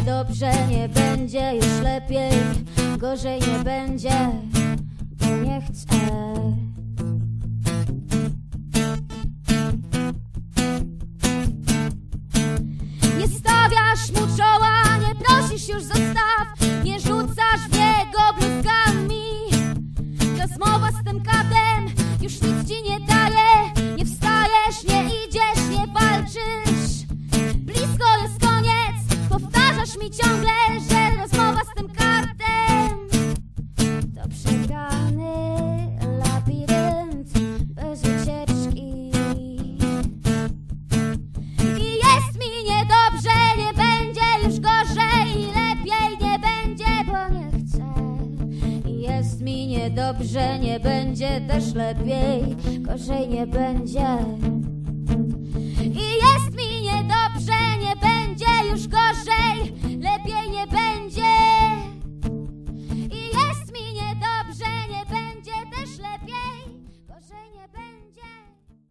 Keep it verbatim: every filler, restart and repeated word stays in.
niedobrze, nie będzie już lepiej, gorzej nie będzie, bo nie chcę. Nie stawiasz mu czoła, nie prosisz już zostaw, nie rzucasz w niego bluzkami. Rozmowa z tym katem już nic ci nie daje, nie wstajesz, nie idziesz, nie walczysz. Blisko jest koniec, powtarzasz mi ciągle, że rozmowa z tym kartem to przegrany labirynt bez ucieczki. I jest mi niedobrze, nie będzie już gorzej, lepiej nie będzie, bo nie chcę. I jest mi niedobrze, nie będzie też lepiej, gorzej nie będzie.